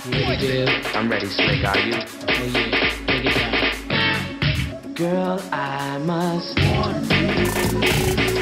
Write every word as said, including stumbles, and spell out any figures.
You ready, dude? I'm ready, Slick. Are you? Oh yeah, take it down. Girl, I must warn you.